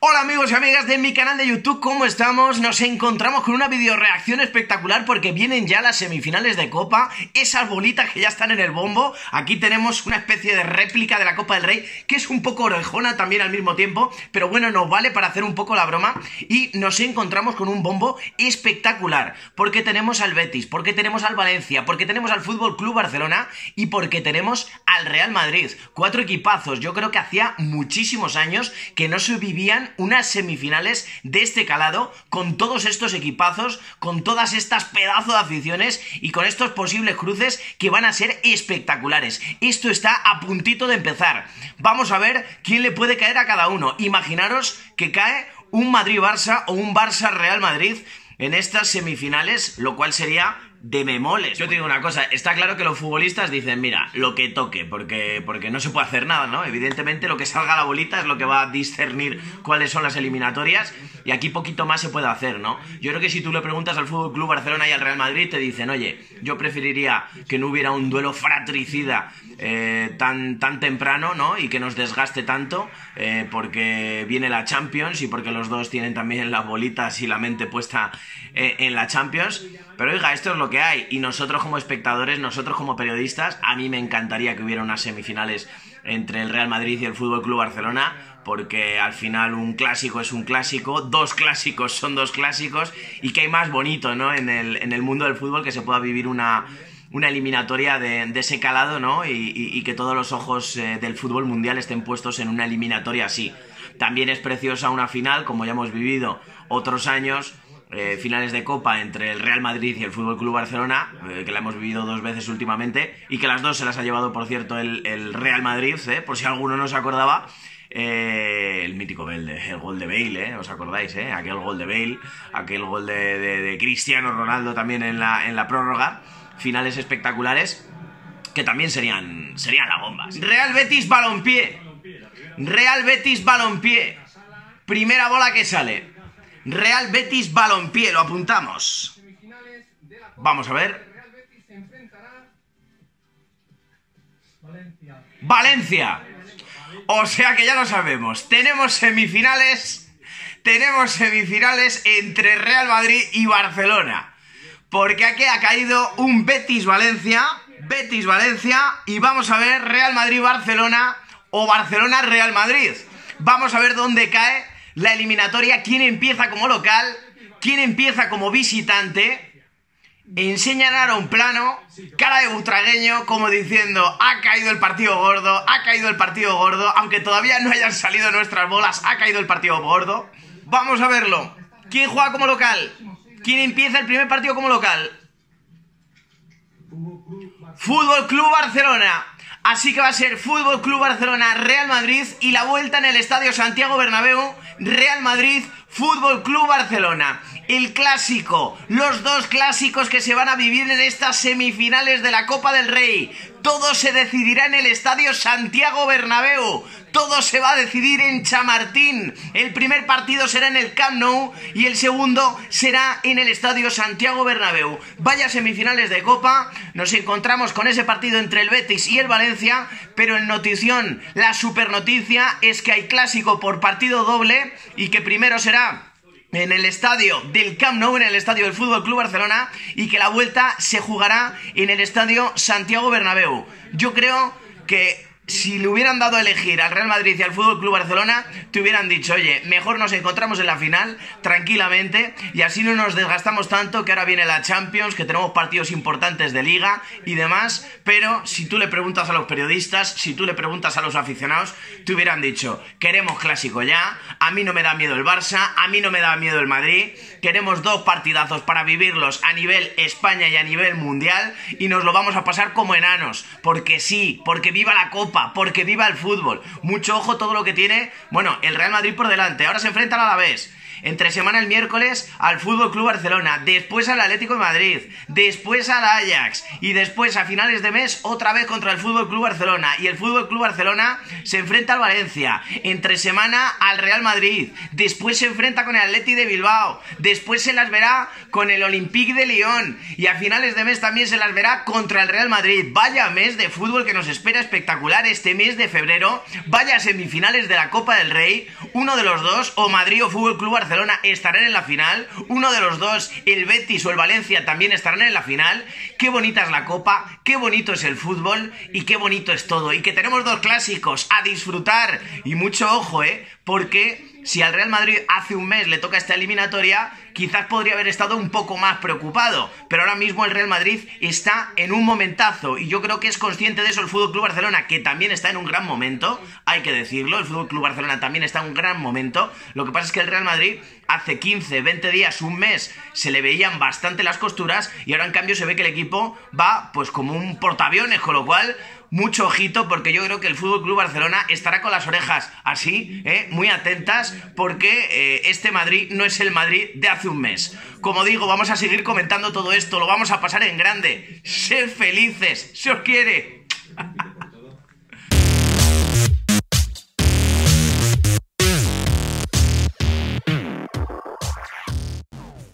Hola amigos y amigas de mi canal de YouTube, ¿cómo estamos? Nos encontramos con una videoreacción espectacular porque vienen ya las semifinales de Copa, esas bolitas que ya están en el bombo. Aquí tenemos una especie de réplica de la Copa del Rey, que es un poco orejona también al mismo tiempo, pero bueno, nos vale para hacer un poco la broma. Y nos encontramos con un bombo espectacular, porque tenemos al Betis, porque tenemos al Valencia, porque tenemos al Fútbol Club Barcelona y porque tenemos al Real Madrid. Cuatro equipazos. Yo creo que hacía muchísimos años que no se vivían unas semifinales de este calado, con todos estos equipazos, con todas estas pedazos de aficiones y con estos posibles cruces que van a ser espectaculares. Esto está a puntito de empezar. Vamos a ver quién le puede caer a cada uno. Imaginaros que cae un Madrid-Barça o un Barça-Real Madrid en estas semifinales, lo cual sería de memoles. Yo te digo una cosa, está claro que los futbolistas dicen, mira, lo que toque, porque no se puede hacer nada, ¿no? Evidentemente lo que salga a la bolita es lo que va a discernir cuáles son las eliminatorias, y aquí poquito más se puede hacer, ¿no? Yo creo que si tú le preguntas al Fútbol Club Barcelona y al Real Madrid, te dicen, oye, yo preferiría que no hubiera un duelo fratricida tan temprano, ¿no? Y que nos desgaste tanto, porque viene la Champions y porque los dos tienen también las bolitas y la mente puesta en la Champions. Pero oiga, esto es lo que hay, y nosotros como espectadores, nosotros como periodistas, a mí me encantaría que hubiera unas semifinales entre el Real Madrid y el Fútbol Club Barcelona, porque al final un clásico es un clásico, dos clásicos son dos clásicos, y que hay más bonito, ¿no? En el mundo del fútbol, que se pueda vivir una eliminatoria de ese calado, ¿no? Y que todos los ojos del fútbol mundial estén puestos en una eliminatoria así. También es preciosa una final, como ya hemos vivido otros años, finales de Copa entre el Real Madrid y el Fútbol Club Barcelona, que la hemos vivido dos veces últimamente, y que las dos se las ha llevado, por cierto, el Real Madrid, por si alguno no se acordaba. El mítico Bale, el gol de Bale, ¿os acordáis? Aquel gol de Bale, aquel gol de Cristiano Ronaldo también en la prórroga. Finales espectaculares que también serían la bomba. Real Betis Balompié. Real Betis Balompié. Primera bola que sale. Real Betis Balompié, lo apuntamos. Vamos a ver. Valencia. O sea que ya lo sabemos. Tenemos semifinales entre Real Madrid y Barcelona. Porque aquí ha caído un Betis-Valencia, y vamos a ver Real Madrid-Barcelona o Barcelona-Real Madrid. Vamos a ver dónde cae la eliminatoria, quién empieza como local, quién empieza como visitante. Enseñan ahora un plano, cara de butragueño, como diciendo, ha caído el partido gordo, aunque todavía no hayan salido nuestras bolas, ha caído el partido gordo. Vamos a verlo. ¿Quién juega como local? ¿Quién empieza el primer partido como local? Fútbol Club Barcelona. Así que va a ser Fútbol Club Barcelona, Real Madrid, y la vuelta en el Estadio Santiago Bernabéu, Real Madrid, Fútbol Club Barcelona. El clásico, los dos clásicos que se van a vivir en estas semifinales de la Copa del Rey. Todo se decidirá en el Estadio Santiago Bernabéu. Todo se va a decidir en Chamartín. El primer partido será en el Camp Nou y el segundo será en el Estadio Santiago Bernabéu. Vaya semifinales de Copa. Nos encontramos con ese partido entre el Betis y el Valencia, pero en notición, la super noticia es que hay clásico por partido doble y que primero será en el estadio del Camp Nou, en el estadio del Fútbol Club Barcelona, y que la vuelta se jugará en el Estadio Santiago Bernabéu. Yo creo que si le hubieran dado a elegir al Real Madrid y al Fútbol Club Barcelona, te hubieran dicho, oye, mejor nos encontramos en la final tranquilamente y así no nos desgastamos tanto, que ahora viene la Champions, que tenemos partidos importantes de Liga y demás. Pero si tú le preguntas a los periodistas, si tú le preguntas a los aficionados, te hubieran dicho, queremos clásico ya, a mí no me da miedo el Barça, a mí no me da miedo el Madrid, queremos dos partidazos para vivirlos a nivel España y a nivel mundial, y nos lo vamos a pasar como enanos, porque sí, porque viva la Copa, porque viva el fútbol. Mucho ojo todo lo que tiene, bueno, el Real Madrid por delante. Ahora se enfrenta al Alavés. Entre semana el miércoles al Fútbol Club Barcelona, después al Atlético de Madrid, después al Ajax y después a finales de mes otra vez contra el Fútbol Club Barcelona, y el Fútbol Club Barcelona se enfrenta al Valencia, entre semana al Real Madrid, después se enfrenta con el Atleti de Bilbao, después se las verá con el Olympique de Lyon y a finales de mes también se las verá contra el Real Madrid. Vaya mes de fútbol que nos espera espectacular este mes de febrero, vaya semifinales de la Copa del Rey, uno de los dos, o Madrid o Fútbol Club Barcelona, estarán en la final, uno de los dos, el Betis o el Valencia, también estarán en la final. Qué bonita es la Copa, qué bonito es el fútbol y qué bonito es todo, y que tenemos dos clásicos a disfrutar, y mucho ojo, porque si al Real Madrid hace un mes le toca esta eliminatoria, quizás podría haber estado un poco más preocupado, pero ahora mismo el Real Madrid está en un momentazo, y yo creo que es consciente de eso el Fútbol Club Barcelona, que también está en un gran momento, hay que decirlo, el Fútbol Club Barcelona también está en un gran momento. Lo que pasa es que el Real Madrid hace 15, 20 días, un mes, se le veían bastante las costuras, y ahora en cambio se ve que el equipo va pues como un portaaviones, con lo cual mucho ojito, porque yo creo que el Fútbol Club Barcelona estará con las orejas así, muy atentas, porque este Madrid no es el Madrid de hace un mes. Como digo, vamos a seguir comentando todo esto, lo vamos a pasar en grande. Sed felices, se os quiere.